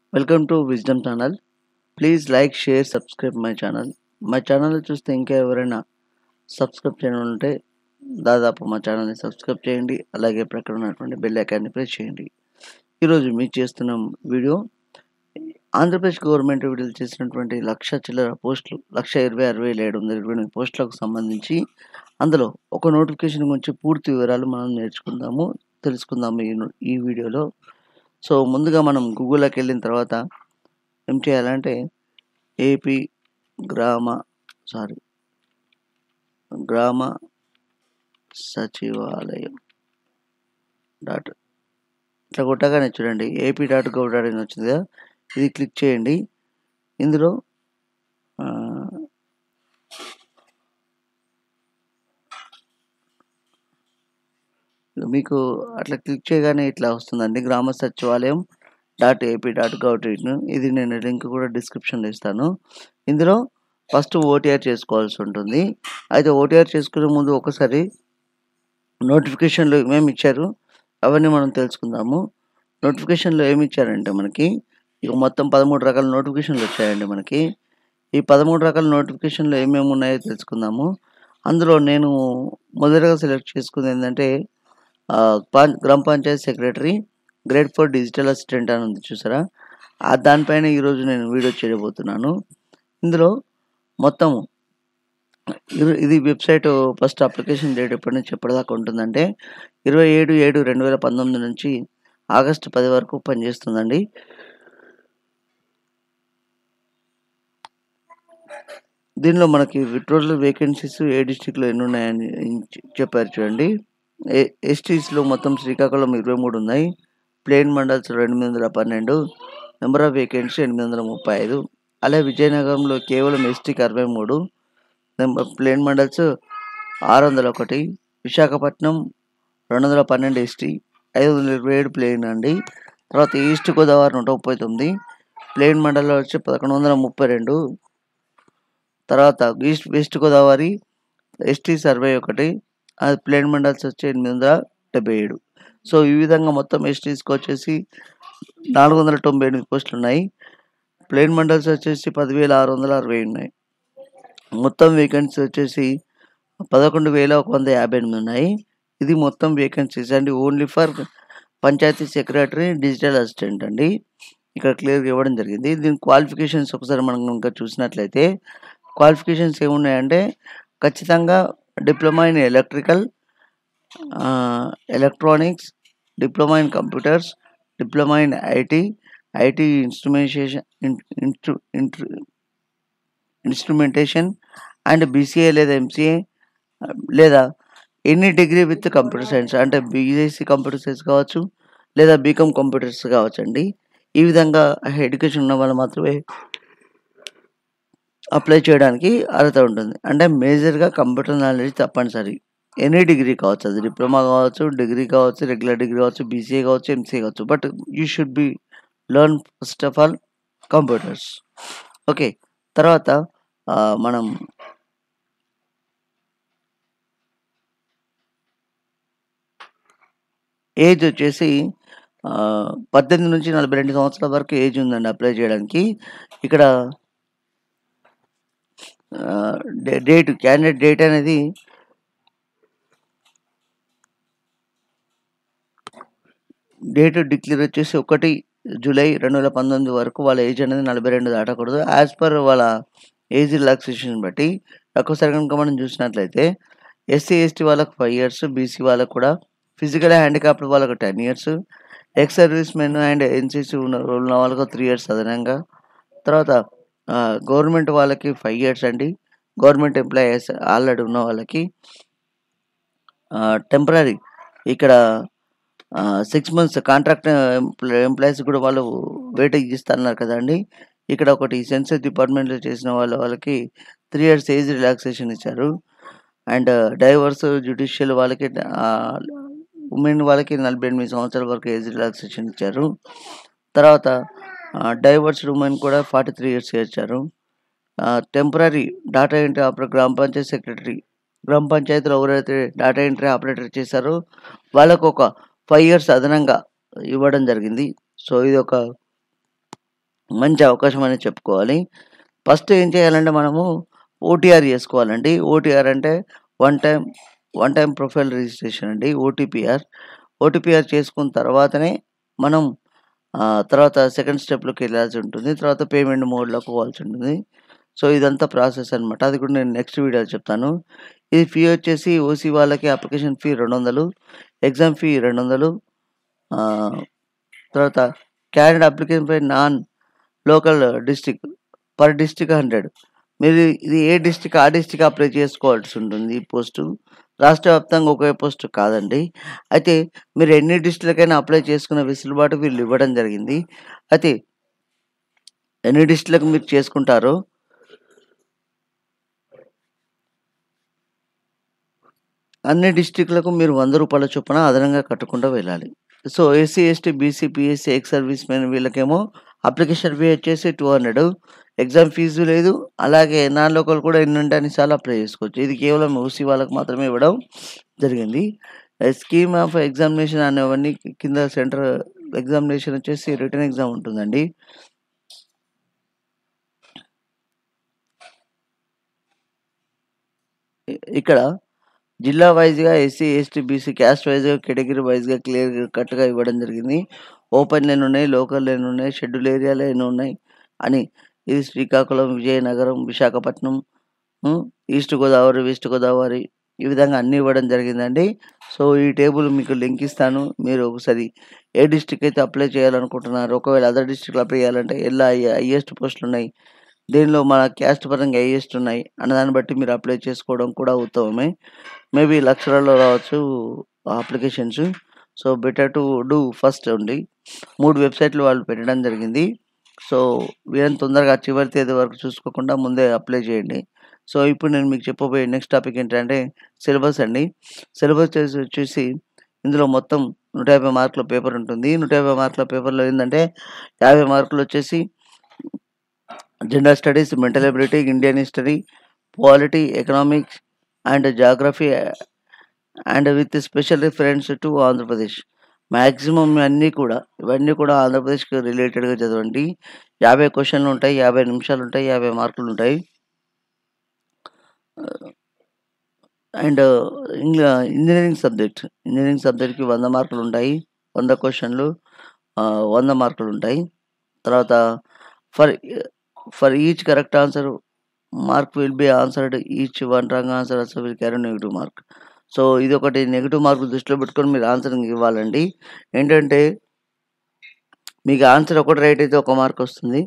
Welcome to wisdom channel. Please like, share, subscribe my channel. మా channel చూస్తే ఇంకా ఎవరైనా సబ్స్క్రైబ్ చేయడం ఉంటే దాదాపు మా ఛానల్ని సబ్స్క్రైబ్ చేయండి. అలాగే ప్రక్కన ఉన్నటువంటి బెల్ ఐకాన్ని ప్రెస్ చేయండి. ఈరోజు మీకు చేస్తున్న వీడియో ఆంధ్రప్రదేశ్ గవర్నమెంట్ విడుదల చేసినటువంటి 1,00,000 చిల్లర పోస్టులు 1,20,6,728 పోస్టులకు సంబంధించి అందులో ఒక నోటిఫికేషన్ గురించి పూర్తి వివరాలు మనం తెలుసుకుందాము ఈ వీడియోలో. సో ముందుగా మనం గూగుల్లోకి వెళ్ళిన తర్వాత ఏం చేయాలంటే ఏపీ గ్రామ సచివాలయం డాట్ ఇట్లా కొట్టగానే చూడండి AP.gov.in వచ్చింది కదా, ఇది క్లిక్ చేయండి. ఇందులో మీకు అట్లా క్లిక్ చేయగానే ఇట్లా వస్తుందండి, గ్రామ సచివాలయం .AP.gov.in. ఇది నేను లింక్ కూడా డిస్క్రిప్షన్లో ఇస్తాను. ఇందులో ఫస్ట్ ఓటీఆర్ చేసుకోవాల్సి ఉంటుంది. అయితే ఓటీఆర్ చేసుకునే ముందు ఒకసారి నోటిఫికేషన్లు ఏమేమి ఇచ్చారు అవన్నీ మనం తెలుసుకుందాము. నోటిఫికేషన్లో ఏమి ఇచ్చారంటే మనకి ఇక మొత్తం 13 రకాల నోటిఫికేషన్లు వచ్చాయండి మనకి. ఈ 13 రకాల నోటిఫికేషన్లు ఏమేమి ఉన్నాయో తెలుసుకుందాము. అందులో నేను మొదటగా సెలెక్ట్ చేసుకుంది ఏంటంటే గ్రామ panchayat secretary grade 4 digital assistant అని ఉంది చూసారా, దానిపైన ఈరోజు నేను వీడియో చేయబోతున్నాను. ఇందులో మొత్తం ఇది వెబ్సైట్ ఫస్ట్ అప్లికేషన్ డేట్ ఎప్పటి నుంచి ఎప్పటిదాకా ఉంటుందంటే 27/7/2019 నుంచి ఆగస్టు 10 వరకు పనిచేస్తుందండి. దీనిలో మనకి టోటల్ వేకెన్సీస్ ఏ డిస్టిక్లో ఎన్ని ఉన్నాయని చెప్పారు చూడండి. ఎస్టీస్లో మొత్తం శ్రీకాకుళం 23 ఉన్నాయి, plain mandals 212, number of vacancy 835. అలాగే విజయనగరంలో కేవలం ఎస్టీకి 63, plain mandals 601, Visakhapatnam 212 ST, 527 plain అండి. తర్వాత ఈస్ట్ గోదావరి 139, ప్లెయిన్ మండలంలో వచ్చి 1132. తర్వాత వెస్ట్ గోదావరి ఎస్టీ 61, అది ప్లెయిన్ మండల్స్ వచ్చి 877. సో ఈ విధంగా మొత్తం ఎస్టీస్కి వచ్చేసి 498 పోస్టులు ఉన్నాయి, ప్లెయిన్ మండల్స్ వచ్చేసి 10,660 ఉన్నాయి. మొత్తం వేకెన్సీ వచ్చేసి 11,158 ఉన్నాయి. ఇది మొత్తం వేకెన్సీస్ అండి, only for panchayat secretary digital assistant అండి. ఇక్కడ క్లియర్గా ఇవ్వడం జరిగింది. దీని క్వాలిఫికేషన్స్ ఒకసారి మనం ఇంకా చూసినట్లయితే క్వాలిఫికేషన్స్ ఏమున్నాయంటే ఖచ్చితంగా diploma in electrical, electronics, diploma in computers, diploma in IT instrumentation and BCA లేదా MCA లేదా any degree with computer science, అంటే BSc కంప్యూటర్ సైన్స్ కావచ్చు లేదా బీకామ్ కంప్యూటర్స్ కావచ్చు అండి. ఈ విధంగా ఎడ్యుకేషన్ ఉన్న వాళ్ళు మాత్రమే అప్లై చేయడానికి అర్హత ఉంటుంది. అంటే మేజర్గా కంప్యూటర్ నాలెడ్జ్ తప్పనిసరి. ఎనీ డిగ్రీ కావచ్చు, అది డిప్లొమా కావచ్చు, డిగ్రీ కావచ్చు, రెగ్యులర్ డిగ్రీ కావచ్చు, BCA కావచ్చు, MCA కావచ్చు, but you should be learn first of all computers. Okay, తర్వాత మనం ఏజ్ వచ్చేసి 18 నుంచి 42 సంవత్సరాల వరకు ఏజ్ ఉందండి అప్లై చేయడానికి. ఇక్కడ క్యాండిడేట్ డేట్ అనేది డిక్లేర్ వచ్చేసి 1 జూలై 2019 వరకు వాళ్ళ ఏజ్ అనేది 42 దాటకూడదు. యాజ్ పర్ వాళ్ళ ఏజ్ రిలాక్సేషన్ బట్టి ఒక్కసారి కనుక మనం చూసినట్లయితే SC/ST వాళ్ళకు 5 years, BC వాళ్ళకు కూడా, ఫిజికల్ హ్యాండిక్యాప్డ్ వాళ్ళకు 10 years, ex service men and NCC ఉన్న వాళ్ళకు 3 years అదనంగా. తర్వాత గవర్నమెంట్ వాళ్ళకి 5 years అండి, గవర్నమెంట్ ఎంప్లాయీస్ ఆల్రెడీ ఉన్న వాళ్ళకి. టెంపరీ ఇక్కడ 6 months కాంట్రాక్ట్ ఎంప్లాయీస్ కూడా వాళ్ళు వెయిటేజ్ ఇస్తున్నారు కదండి. ఇక్కడ ఒకటి సెన్సస్ డిపార్ట్మెంట్లో చేసిన వాళ్ళకి 3 years ఏజ్ రిలాక్సేషన్ ఇచ్చారు. అండ్ డైవర్స్ జ్యుడిషియల్ వాళ్ళకి ఉమెన్ వాళ్ళకి 48 సంవత్సరాల వరకు ఏజ్ రిలాక్సేషన్ ఇచ్చారు. తర్వాత డైవర్స్డ్ ఉమెన్ కూడా 43 years ఇచ్చారు. టెంపరీ డాటా ఎంట్రీ ఆపరేటర్, గ్రామ పంచాయతీ సెక్రటరీ, గ్రామ పంచాయతీలో ఎవరైతే డాటా ఎంట్రీ ఆపరేటర్ చేశారో వాళ్ళకు ఒక 5 years అదనంగా ఇవ్వడం జరిగింది. సో ఇది ఒక మంచి అవకాశం అని చెప్పుకోవాలి. ఫస్ట్ ఏం చేయాలంటే మనము ఓటీఆర్ చేసుకోవాలండి. ఓటీఆర్ అంటే one time one time profile registration అండి. ఓటీపీఆర్ చేసుకున్న తర్వాతనే మనం తర్వాత సెకండ్ స్టెప్‌లోకి వెళ్ళాల్సి ఉంటుంది. తర్వాత పేమెంట్ మోడ్‌లోకి పోవాల్సి ఉంటుంది. సో, ఇదంతా ప్రాసెస్ అనమాట. అది కూడా నేను నెక్స్ట్ వీడియోలో చెప్తాను. ఈ ఫీ వచ్చేసి ఓసీ వాళ్ళకి అప్లికేషన్ ఫీ 200, ఎగ్జామ్ ఫీ 200, ఆహ్, తర్వాత క్యాండిడేట్ అప్లికేషన్ పై non local district per district 100. మీరు ఇది ఏ డిస్ట్రిక్ట్ ఆ డిస్ట్రిక్ట్ అప్లై చేసుకోవాల్సి ఉంటుంది ఈ పోస్టు. రాష్ట్ర వ్యాప్తంగా ఒకే పోస్ట్ కాదండి. అయితే మీరు ఎన్ని డిస్ట్రిక్ట్‌లకైనా అప్లై చేసుకునే వెసులుబాటు వీళ్ళు ఇవ్వడం జరిగింది. అయితే ఎన్ని డిస్ట్రిక్ట్‌లకు మీరు చేసుకుంటారో అన్ని డిస్ట్రిక్ట్‌లకు మీరు రూ. 100 చొప్పున అదనంగా కట్టుకుంటూ వెళ్ళాలి. So, SC, ST, BC, PSC, ex service men వీళ్ళకేమో అప్లికేషన్ ఫీ వచ్చేసి 200. ఎగ్జామ్ ఫీజు లేదు. అలాగే నాన్ లోకల్ కూడా ఎన్నుంటే అన్ని సార్లు అప్లై చేసుకోవచ్చు. ఇది కేవలం ఓసీ వాళ్ళకి మాత్రమే ఇవ్వడం జరిగింది. స్కీమ్ ఆఫ్ ఎగ్జామినేషన్ అనేవన్నీ కింద సెంటర్ ఎగ్జామినేషన్ వచ్చేసి రిటన్ ఎగ్జామ్ ఉంటుందండి. ఇక్కడ జిల్లా వైస్‌గా ఎస్సీ, ఎస్టీ, బీసీ క్యాస్ట్ వైస్‌గా, కేటగిరీ వైస్‌గా క్లియర్ కట్‌గా ఇవ్వడం జరిగింది. ఓపెన్ ఎన్నున్నాయి, లోకల్ ఎన్నున్నాయి, షెడ్యూల్ ఏరియాలో ఎన్నున్నాయి అని. ఇది శ్రీకాకుళం, విజయనగరం, విశాఖపట్నం, ఈస్ట్ గోదావరి, వెస్ట్ గోదావరి ఈ విధంగా అన్నీ ఇవ్వడం జరిగిందండి. సో, ఈ టేబుల్ మీకు లింక్ ఇస్తాను. మీరు ఒకసారి ఏ డిస్ట్రిక్ట్ అయితే అప్లై చేయాలనుకుంటున్నారో, ఒకవేళ అదర్ డిస్ట్రిక్ట్‌లో అప్లై చేయాలంటే హైయెస్ట్ పోస్టులున్నాయి. దేనిలో మన క్యాస్ట్ పరంగా హైయెస్ట్ ఉన్నాయి అన్నదాన్ని బట్టి మీరు అప్లై చేసుకోవడం కూడా ఉత్తమమే. మేబీ లక్షలలో రావచ్చు applications. So, better to do first అండి. 3 వెబ్‌సైట్‌లు వాళ్ళు పెట్టడం జరిగింది. సో, వీలైనంత తొందరగా చివరి తేదీ వరకు చూసుకోకుండా ముందే అప్లై చేయండి. సో, ఇప్పుడు నేను మీకు చెప్పబోయే నెక్స్ట్ టాపిక్ ఏంటంటే సిలబస్ అండి. సిలబస్ వచ్చేసి ఇందులో మొత్తం 150 మార్కుల పేపర్ ఉంటుంది. 150 మార్కుల పేపర్‌లో ఏందంటే 50 మార్కులు వచ్చేసి general studies, mental ability, Indian history, polity, economics and geography and with special reference to Andhra Pradesh. Maximum ఇవన్నీ కూడా ఆంధ్రప్రదేశ్‌కి రిలేటెడ్‌గా చదవండి. 50 క్వెషన్‌లు ఉంటాయి. 50 నిమిషాలు ఉంటాయి. 50 మార్కులు ఉంటాయి. అండ్ ఇంజినీరింగ్ సబ్జెక్ట్‌కి 100 మార్కులు ఉంటాయి. 100 క్వెషన్‌లు 100 మార్కులు ఉంటాయి. తర్వాత for for each correct answer mark will be answered each one wrong answer also will carry negative mark. So, ఇదొకటి నెగెటివ్ మార్క్ దృష్టిలో పెట్టుకొని మీరు ఆన్సరింగ్ ఇవ్వాలండి. ఏంటంటే మీకు ఆన్సర్ ఒకటి రైట్ అయితే 1 మార్క్ వస్తుంది.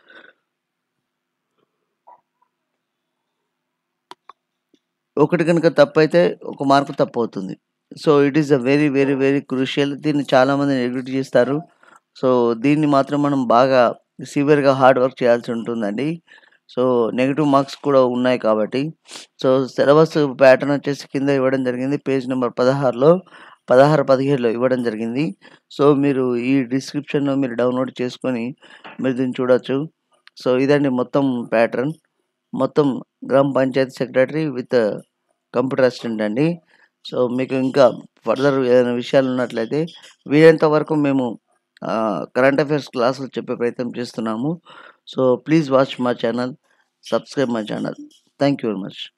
ఒకటి గనుక తప్పైతే 1 మార్క్ తప్పవుతుంది. So, it is very, very, very crucial. దీన్ని చాలామంది నెగ్లెక్ట్ చేస్తారు. సో, దీన్ని మాత్రం మనం బాగా సివియర్‌గా హార్డ్ వర్క్ చేయాల్సి ఉంటుందండి. సో, నెగెటివ్ మార్క్స్ కూడా ఉన్నాయి కాబట్టి. సో, సిలబస్ ప్యాటర్న్ వచ్చేసి కింద ఇవ్వడం జరిగింది. పేజ్ నెంబర్ 16లో 16, 17లో ఇవ్వడం జరిగింది. సో, మీరు ఈ డిస్క్రిప్షన్‌లో మీరు డౌన్‌లోడ్ చేసుకొని మీరు దీన్ని చూడొచ్చు. సో, ఇదండి మొత్తం ప్యాటర్న్. మొత్తం గ్రామ panchayat secretary with computer assistant అండి. సో, మీకు ఇంకా ఫర్దర్ ఏదైనా విషయాలు ఉన్నట్లయితే వీలైనంత వరకు మేము కరెంట్ అఫైర్స్ క్లాసులు చెప్పే ప్రయత్నం చేస్తున్నాము. So, please watch my channel, subscribe my channel. Thank you very much.